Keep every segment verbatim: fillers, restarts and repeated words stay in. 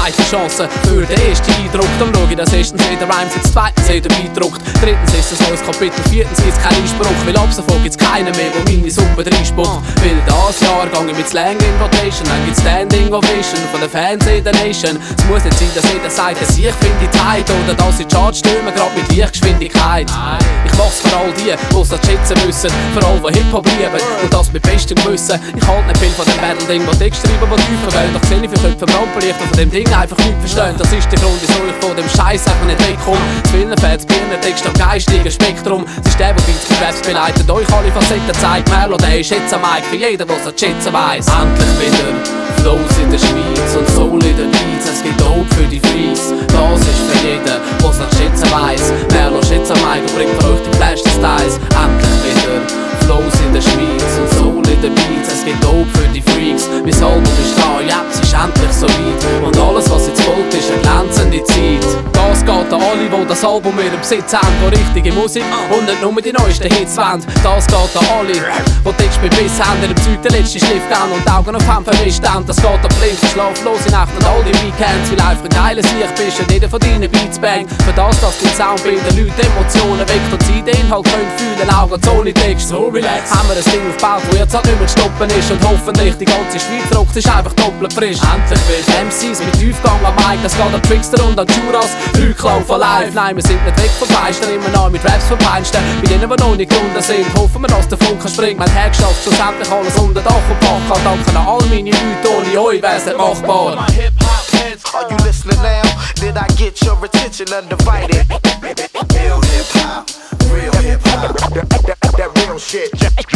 zweite Chance für den ersten Eindruck. Dann schau ich, dass erstens jeder Rhymes jetzt zweitens jeder beidruckt. Drittens ist es ein neues Kapitel, viertens gibt's keinen Einspruch, weil ab sofort gibt's keinen mehr, der meine Suppe reinspuckt. Weil das Jahr gang ich mit Slang in Rotation, dann gibt's Standing Ovation von den Fans in der Nation. Es muss nicht sein, dass jeder sagt, dass ich finde die Zeit oder dass ich Charts stürmen, grad mit Lichtgeschwindigkeit. Ich mach's für all die, die's das schätzen müssen, für all die Hip-Hop lieben und das mit bestem Gewissen. Ich halt nicht viel von dem Battle-Ding, wo Text schreiben, wo tiefer wollen. Doch seh ich für Köpfe Rampenlicht, die von dem Ding einfach nichts verstehen. Das ist der Grund, wieso ich von dem Scheiß einfach nicht wegkomme. Zu vielen Fans, Birnen, Text am geistigen Spektrum. Es ist der, der Beats mit Raps beleidigt, euch alle Facetten zeigt. Merlo, der ist jetzt am Mic für jeden, der es schätzen weiss. Endlich wieder Flows in der Schweiz und Soul in den Beats. Es gibt Dope für die Freaks, das ist für jeden, der es nicht schätzen weiss. Merlo, schätzt am Mic und bringt für euch die besten Styles. Endlich wieder Flows in der Schweiz und Soul in den Beats. Es gibt Dope für die Freaks, mein Album ist da, ja, es ist endlich so weit. Und alles, was jetzt folgt, ist eine glänzende Zeit. Das geht an alle, die das Album in ihrem Besitz haben, die richtige Musik und nicht nur die neuesten Hits wollen. Das geht an alle, die Text mit Biss haben, ihrem Zeug den letzten Schliff geben und Augen auf Hand vermischt haben. Das geht an blind, schlaflose Nacht und all die Weekends, weil einfach ein geiles Licht bist und jeder von deinen Beats bang. Für das, dass die Soundbilder Leute Emotionen weckt und sie den Inhalt können fühlen, auch ganz ohne Text. So relax haben wir ein Ding aufgebaut, wo jetzt halt nicht mehr zu stoppen ist und hoffentlich die ganze Schweiz rockt, ist einfach doppelt frisch. Endlich wird M Cs mit Tiefgang am Mic, das geht an Trickster und an Juras, Dreiklang von live. Nein, wir sind nicht weg vom Feister, immer noch mit Raps verpeinsten. Bei denen, die noch nicht gefunden sind, hoffen wir, dass der Funken springt. Mein Herrschaft schlussendlich alles unter Dach und Fach. Kann danken an all meine Leute, ohne euch wär's nicht machbar. Are you listening now? Did I get your attention undivided? Real hip hop, real hip hop, that, that, that real shit.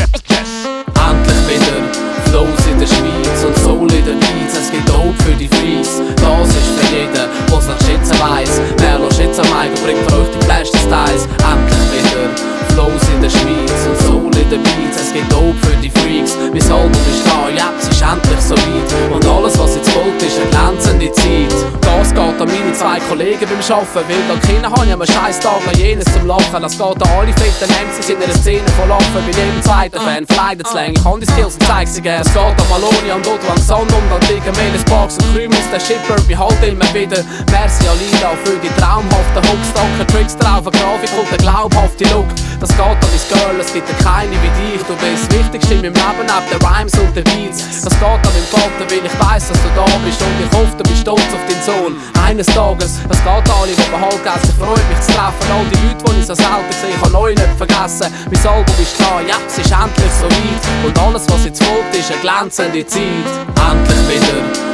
Endlich wieder Flows in der Schweiz und Soul in den Beats. Es gibt Dope für die Freaks, das ist für jeden, der's nicht schätzen weiss. Merlo, schätzt am Mic und bringt für euch die besten Styles. Endlich wieder Flows in der Schweiz und Soul in den Beats. Es gibt Dope für die Freaks, mein Album ist da, ja, es ist endlich so weit. Und alles, was jetzt folgt, ist eine glänzende Zeit. Das geht an meine zwei Kollegen beim Arbeiten, weil da Kinder habe ich am Scheißtag noch jenes zum Lachen. Das geht an alle fetten M Cs in einer Szene von Lachen, bei jedem zweiten Fan verleidet es länger. Ich kann die Skills und zeig sie gern. Es geht an Malonia und Otto Sand und dann liegen Meles, Sparks und Krümels. Der Shit burnt mich halt immer wieder. Merci an Lila für die traumhaften Hooks, danke Tricks drauf, eine Grafik und der glaubhafte Look. Das geht an dein Girl, es gibt keine wie dich. Du bist das Wichtigste in meinem Leben, neben den Rhymes und den Beats. Das geht an meinem Vater, weil ich weiss, dass du da bist und ich hoffe, du bist stolz auf deinen Sohn. Eines Tages, es geht an alle, die behalten es. Ich freue mich zu treffen, all die Leute, die ich so selten sehe, ich habe euch nicht vergessen. Mein Album ist da, ja, es ist endlich so weit. Und alles, was jetzt folgt, ist eine glänzende Zeit. Endlich wieder